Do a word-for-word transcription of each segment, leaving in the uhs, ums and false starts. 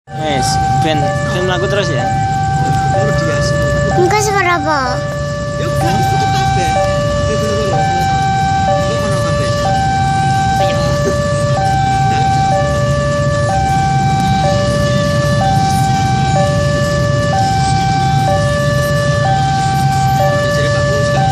Wes, ben ben mlaku terus ya. Enggak seberapa. Yuk, foto kabeh. Yuk, dulu. Kok ono kabeh? Ayo. Jadi Pak Bos kan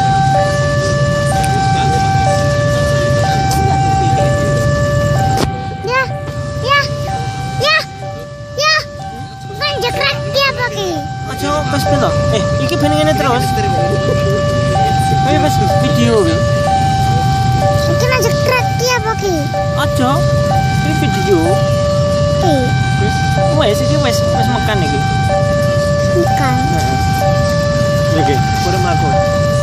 Ya, ya, ya, ya. Kan jekrek dia pakai. Aja pas pelo. Eh, iki ben ngene terus. Ayo pas video wi. Itu kan jekrek dia pakai. Aja. Iki video. Oke, Wes, wes iki wes wes makan iki. bukan. Heeh. Oke, kurang mlaku.